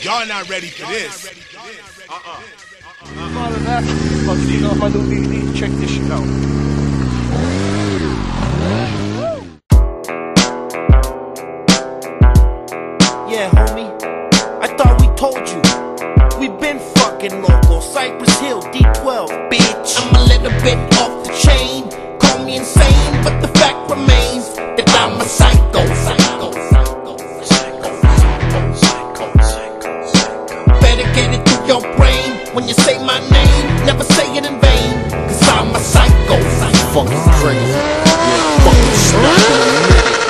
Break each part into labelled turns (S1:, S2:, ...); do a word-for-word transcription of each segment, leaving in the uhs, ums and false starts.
S1: Y'all not ready for this. Uh-uh.
S2: Father, that's fucking, you know, if I do D V D, check this shit out.
S3: Yeah, homie, I thought we told you. We been fucking local, Cypress Hill, D twelve, bitch. I'm a little bit off the chain, call me insane, but the fact remains that I'm a psycho, psycho, psycho, psycho, psycho, psycho, psycho. Better get it through your brain when you say my name, never say it in vain, cause I'm a psycho, psycho.
S4: Fucking crazy, yeah, fucking stunt.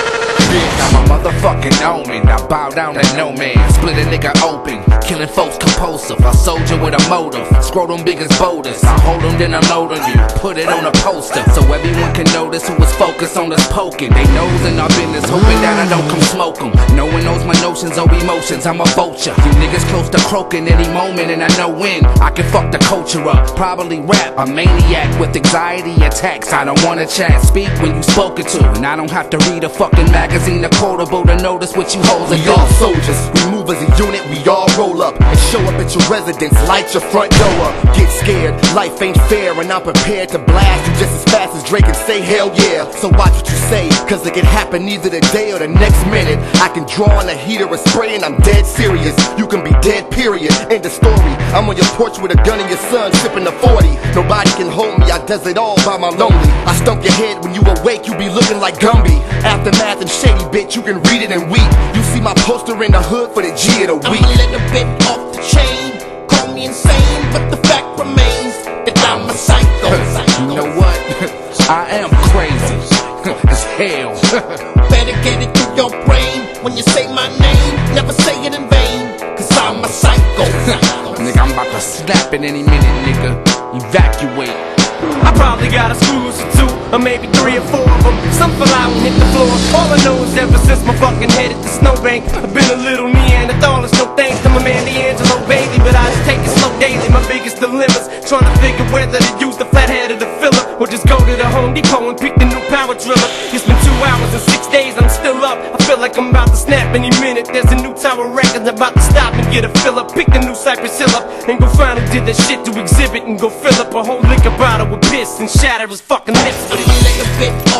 S4: I'm a motherfucking omen. I bow down to no man. Split a nigga open, killing folks compulsive. A soldier with a motive, scrotum big as boulders. I hold them, then unload on you, put it on a poster, so everyone can notice who was focused on us poking. They nose in our business, hoping that I don't come smoke them. No one knows my notions or emotions, I'm a vulture. You niggas close to croaking any moment, and I know when I can fuck the culture up. Probably rap, a maniac with anxiety attacks. I don't wanna chat, speak when you spoken to, and I don't have to read a fucking magazine or quotable to notice what you hoes are.
S5: We all soldiers, we move as a unit, we all roll up and show up at your residence, light your front door up. Get scared, life ain't fair, and I'm prepared to blast you just as fast as Drake and say hell yeah. So watch what you say, cause it can happen either today or the next minute. I can draw on a heater or spray and I'm dead serious. You can be dead, period, end of story. I'm on your porch with a gun and your son sipping a forty. Nobody can hold me, I does it all by my lonely. I stump your head when you awake, you be looking like Gumby. Aftermath and shady, bitch, you can read it and weep. You see my poster in the hood for the G of the week.
S3: I'm a little bit off the chain, call me insane, but the fact remains that I'm a psycho, psycho.
S4: You know what? I am crazy as hell.
S3: Better get it through your brain when you say my name, never say it in vain, cause I'm a psycho, psycho.
S4: Nigga, I'm about to snap in any minute, nigga. Evacuate.
S6: I probably got a screws or two, or maybe three or four of them. Some fell out and hit the floor. All I know is ever since my fucking head hit the snowbank, I've been a little Neanderthal. It's no thanks to my man D'Angelo Bailey, but I just take it slow daily. My biggest dilemmas, trying to figure whether to use the flathead or the filler, or just go to the Home Depot and pick the new power driller. It's been two hours and six days, I'm still up. I feel like I'm about to snap any minute. There's a new Tower Records about to stop and get a fill up. Pick the new Cypress Hill up and go find who did that shit to exhibit, and go fill up a whole liquor bottle with piss and shatter his fucking lips with it.
S3: I'm a little bit